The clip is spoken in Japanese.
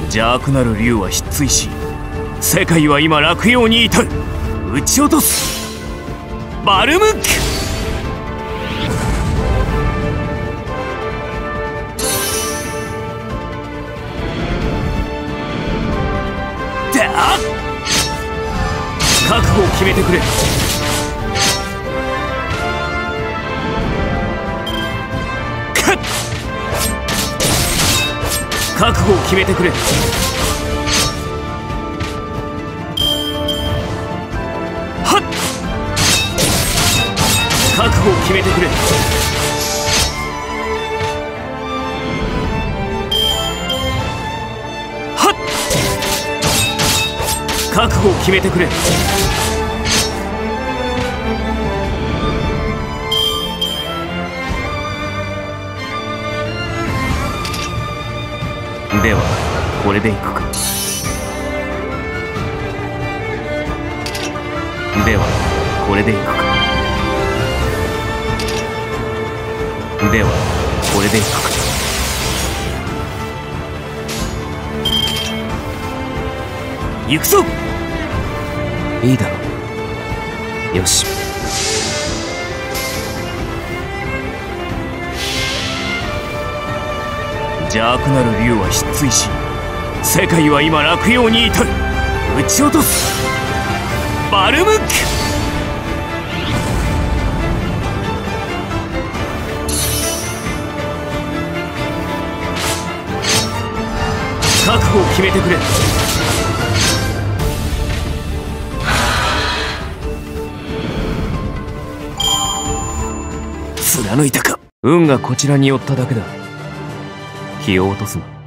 邪悪なる竜は失墜し、世界は今落葉に至る。撃ち落とすバルムック。覚悟を決めてくれ。覚悟を決めてくれ。はっ。覚悟を決めてくれ。はっ。覚悟を決めてくれ。ではこれでいくか。ではこれでいくか。ではこれでいくか。行くぞ。いいだろう。よし。邪悪なる竜は失墜し、世界は今落葉に至る。撃ち落とすバルムック。覚悟を決めてくれ。貫いたか。運がこちらに寄っただけだ。気を落とすな。